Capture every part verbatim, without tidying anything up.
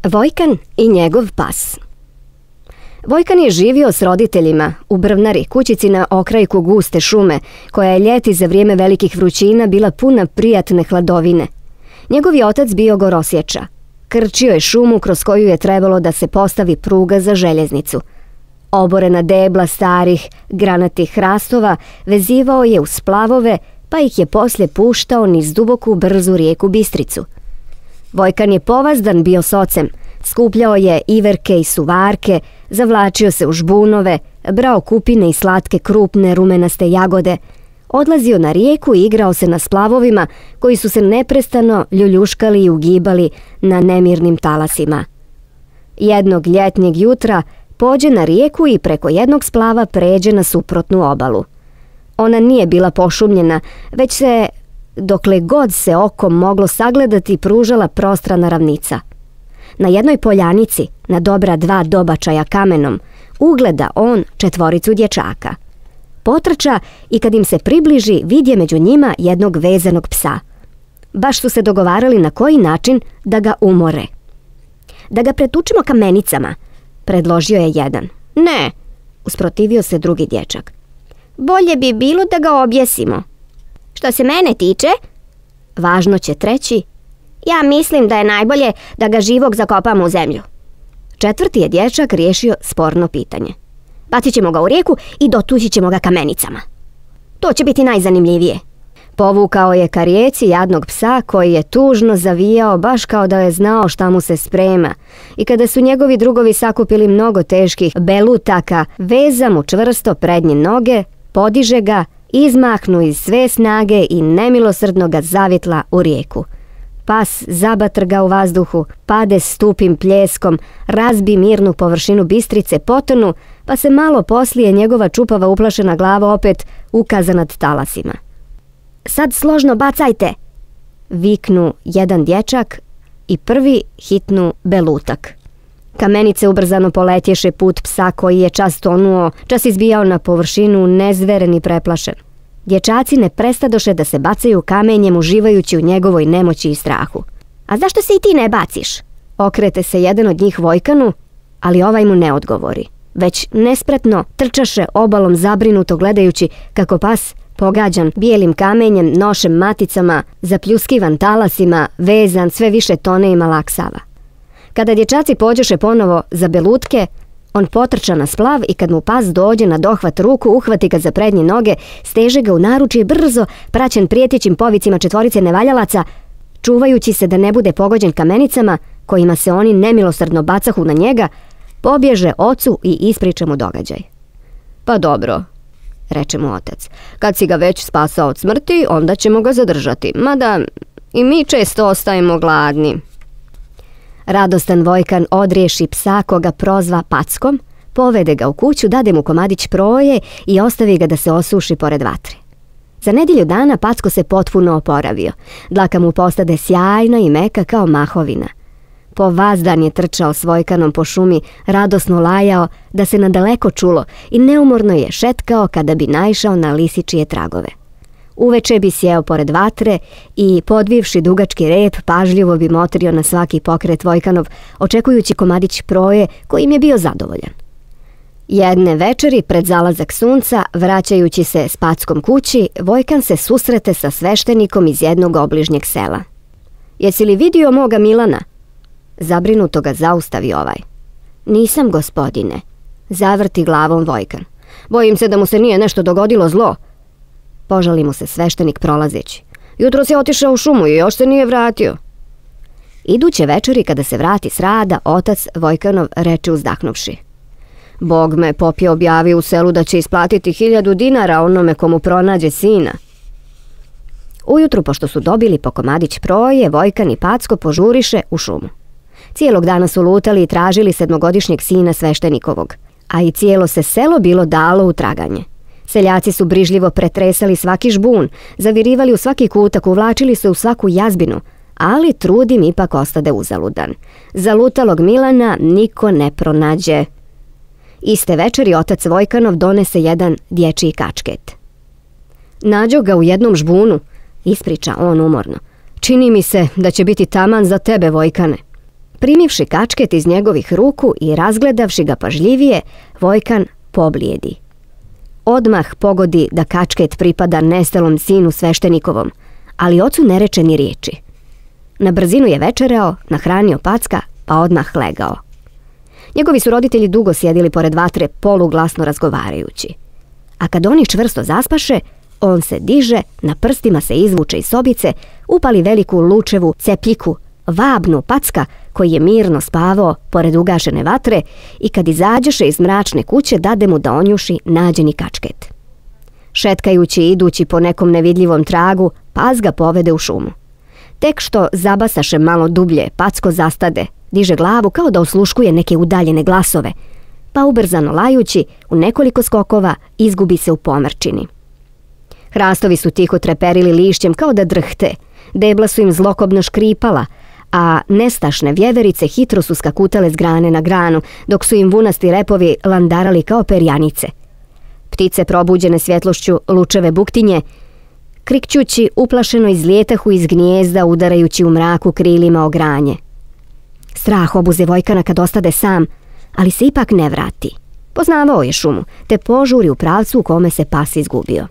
Vojkan i njegov pas. Vojkan je živio s roditeljima u Brvnari, kućici na okrajku guste šume, koja je ljeti za vrijeme velikih vrućina bila puna prijatne hladovine. Njegov je otac bio gorosječa. Krčio je šumu kroz koju je trebalo da se postavi pruga za željeznicu. Oborena debla starih granatih hrastova vezivao je u splavove, pa ih je poslije puštao niz duboku brzu rijeku Bistricu. Vojkan je povazdan bio s ocem, skupljao je iverke i suvarke, zavlačio se u žbunove, brao kupine i slatke krupne rumenaste jagode, odlazio na rijeku i igrao se na splavovima koji su se neprestano ljuljuškali i ugibali na nemirnim talasima. Jednog ljetnjeg jutra pođe na rijeku i preko jednog splava pređe na suprotnu obalu. Ona nije bila pošumljena, već se, dokle god se okom moglo sagledati, pružala prostrana ravnica. Na jednoj poljanici, na dobra dva dobačaja kamenom, ugleda on četvoricu dječaka. Potrča i kad im se približi, vidje među njima jednog vezanog psa. Baš su se dogovarali na koji način da ga umore. Da ga pretučimo kamenicama, predložio je jedan. Ne, usprotivio se drugi dječak. Bolje bi bilo da ga objesimo. Što se mene tiče, važno će treći, ja mislim da je najbolje da ga živog zakopamo u zemlju. Četvrti je dječak riješio sporno pitanje. Bacit ćemo ga u rijeku i dotući ćemo ga kamenicama. To će biti najzanimljivije. Povukao je ka rijeci jadnog psa koji je tužno zavijao baš kao da je znao šta mu se sprema, i kada su njegovi drugovi sakupili mnogo teških belutaka, veza mu čvrsto prednje noge, podiže ga, izmahnu iz sve snage i nemilosrdno ga zavitla u rijeku. Pas zabatrga u vazduhu, pade s tupim pljeskom, razbi mirnu površinu Bistrice, potonu, pa se malo poslije njegova čupava uplašena glava opet ukaza nad talasima. Sad složno bacajte, viknu jedan dječak i prvi hitnu belutak. Kamenice ubrzano poletješe put psa koji je čas tonuo, čas izbijao na površinu nezveren i preplašen. Dječaci ne prestadoše da se bacaju kamenjem, uživajući u njegovoj nemoći i strahu. A zašto se i ti ne baciš? Okrete se jedan od njih Vojkanu, ali ovaj mu ne odgovori, već nespretno trčaše obalom zabrinuto gledajući kako pas, pogađan bijelim kamenjem, nošem maticama, zapljuskivan talasima, vezan sve više tone i malaksava. Kada dječaci pođeše ponovo za belutke, on potrča na splav i kad mu pas dođe na dohvat ruku, uhvati ga za prednje noge, steže ga u naručje i brzo, praćen prijetećim povicima četvorice nevaljalaca, čuvajući se da ne bude pogođen kamenicama kojima se oni nemilosrdno bacahu na njega, pobježe ocu i ispriča mu događaj. Pa dobro, reče mu otac, kad si ga već spasao od smrti, onda ćemo ga zadržati, mada i mi često ostajemo gladni. Radostan Vojkan odriješi psa koga prozva Packom, povede ga u kuću, dade mu komadić proje i ostavi ga da se osuši pored vatre. Za nedjelju dana Packo se potpuno oporavio, dlaka mu postade sjajna i meka kao mahovina. Po vazdan je trčao s Vojkanom po šumi, radosno lajao da se nadaleko čulo i neumorno je šetkao kada bi naišao na lisičije tragove. Uveče bi sjeo pored vatre i, podvivši dugački rep, pažljivo bi motrio na svaki pokret Vojkanov, očekujući komadić proje kojim je bio zadovoljan. Jedne večeri, pred zalazak sunca, vraćajući se s Packom kući, Vojkan se susrete sa sveštenikom iz jednog obližnjeg sela. Jesi li vidio moga Milana? Zabrinuto ga zaustavi ovaj. Nisam, gospodine, zavrti glavom Vojkan. Bojim se da mu se nije nešto dogodilo zlo. Požali mu se sveštenik prolazeći. Jutro si otišao u šumu i još se nije vratio. Iduće večeri kada se vrati s rada, otac Vojkanov reče uzdahnuvši. Bog me popje objavio u selu da će isplatiti hiljadu dinara onome komu pronađe sina. Ujutru, pošto su dobili po komadić proje, Vojkan i Packo požuriše u šumu. Cijelog dana su lutali i tražili sedmogodišnjeg sina sveštenikovog, a i cijelo se selo bilo dalo u traganje. Seljaci su brižljivo pretresali svaki žbun, zavirivali u svaki kutak, uvlačili se u svaku jazbinu, ali trudim ipak ostade uzaludan. Zalutalog Milana niko ne pronađe. Iste večeri otac Vojkanov donese jedan dječji kačket. Nađo ga u jednom žbunu, ispriča on umorno. Čini mi se da će biti taman za tebe, Vojkane. Primivši kačket iz njegovih ruku i razgledavši ga pažljivije, Vojkan poblijedi. Odmah pogodi da kačket pripada nestalom sinu sveštenikovom, ali ocu ne reče ni riječi. Na brzinu je večerao, nahranio Packa, pa odmah legao. Njegovi su roditelji dugo sjedili pored vatre, poluglasno razgovarajući. A kad oni čvrsto zaspaše, on se diže, na prstima se izvuče iz sobice, upali veliku lučevu cepljiku, vabnu Packa koji je mirno spavao pored ugašene vatre i kad izađeše iz mračne kuće dade mu da onjuši nađeni kačket. Šetkajući i idući po nekom nevidljivom tragu, Pas ga povede u šumu. Tek što zabasaše malo dublje, Packo zastade, diže glavu kao da osluškuje neke udaljene glasove, pa ubrzano lajući u nekoliko skokova izgubi se u pomrčini. Hrastovi su tiho treperili lišćem kao da drhte, debla su im zlokobno škripala, a nestašne vjeverice hitro su skakutale s grane na granu, dok su im vunasti repovi landarali kao perjanice. Ptice probuđene svjetlošću lučeve buktinje, krikćući uplašeno izlijetahu iz gnijezda udarajući u mraku krilima o granje. Strah obuze Vojkana kad ostade sam, ali se ipak ne vrati. Poznavao je šumu, te požuri u pravcu u kome se pas izgubio.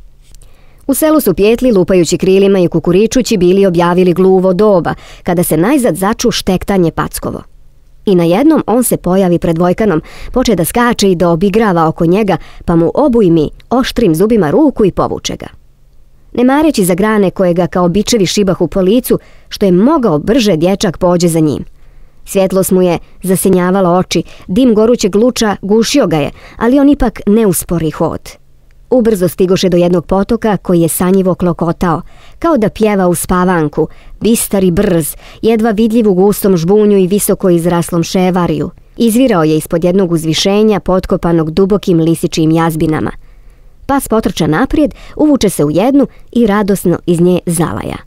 U selu su pjetli, lupajući krilima i kukuričući, bili objavili gluvo doba, kada se najzad začu štektanje Packovo. I najednom on se pojavi pred Vojkanom, poče da skače i da obigrava oko njega, pa mu obujmi oštrim zubima ruku i povuče ga. Ne mareći za grane koje ga kao bičevi šibahu po licu, što je mogao brže dječak pođe za njim. Svjetlost mu je zasenjavalo oči, dim gorućeg luča gušio ga je, ali on ipak ne uspori hod. Ubrzo stigoše do jednog potoka koji je sanjivo klokotao, kao da pjeva u spavanku, bistar i brz, jedva vidljiv u gustom žbunju i visoko izraslom ševariju. Izvirao je ispod jednog uzvišenja potkopanog dubokim lisičijim jazbinama. Pas potrča naprijed, uvuče se u jednu i radosno iz nje zalaja.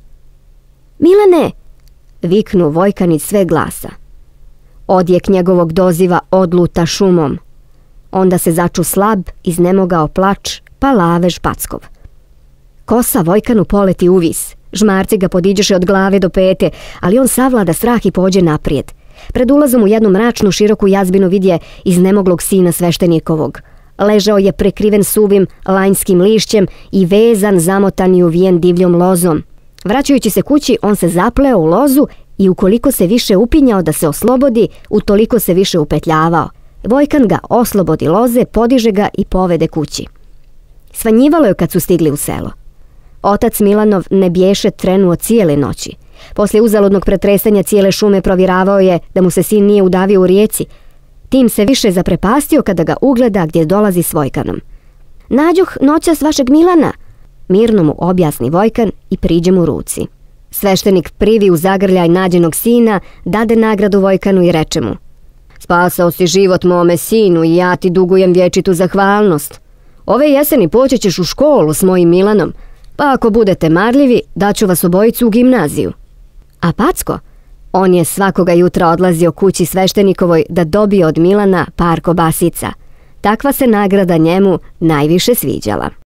"Milane!" viknu Vojkan iz sve glasa. Odjek njegovog doziva odluta šumom. Onda se začu slab, iznemogao plač, pa lavež Packov. Kosa Vojkanu poleti uvis, žmarci ga podiđeše od glave do pete, ali on savlada strah i pođe naprijed. Pred ulazom u jednu mračnu široku jazbinu vidje iznemoglog sina sveštenikovog. Ležao je prekriven suvim lanjskim lišćem i vezan, zamotan i uvijen divljom lozom. Vraćajući se kući, on se zapleo u lozu i ukoliko se više upinjao da se oslobodi, utoliko se više upetljavao. Vojkan ga oslobodi loze, podiže ga i povede kući. Svanjivalo je kad su stigli u selo. Otac Milanov ne bješe trenuo cijele noći. Poslije uzaludnog pretresanja cijele šume provjeravao je da mu se sin nije udavio u rijeci. Tim se više zaprepastio kada ga ugleda gdje dolazi s Vojkanom. "Nađoh noćas vašeg Milana", mirno mu objasni Vojkan i priđe mu ruci. Sveštenik privi u zagrljaj nađenog sina, dade nagradu Vojkanu i reče mu: "Spasao si život mome sinu i ja ti dugujem vječitu zahvalnost. Ove jeseni poći ćeš u školu s mojim Milanom, pa ako budete marljivi, daću vas obojicu u gimnaziju." A Packo? On je svakoga jutra odlazio kući sveštenikovoj da dobije od Milana par kobasica. Takva se nagrada njemu najviše sviđala.